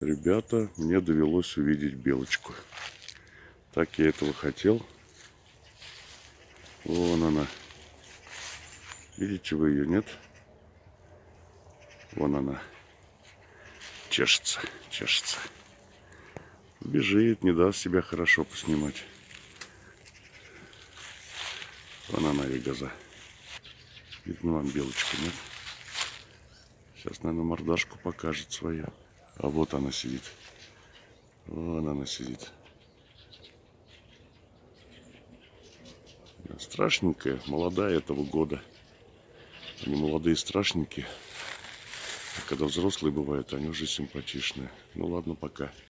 Ребята, мне довелось увидеть белочку. Так я этого хотел. Вон она. Видите вы ее, нет? Вон она. Чешется, чешется. Бежит, не даст себя хорошо поснимать. Вон она, ягоза. Видно вам белочку, нет? Сейчас, наверное, мордашку покажет свою. А вот она сидит. Вон она сидит. Страшненькая, молодая этого года. Они молодые страшненькие. А когда взрослые бывают, они уже симпатичные. Ну ладно, пока.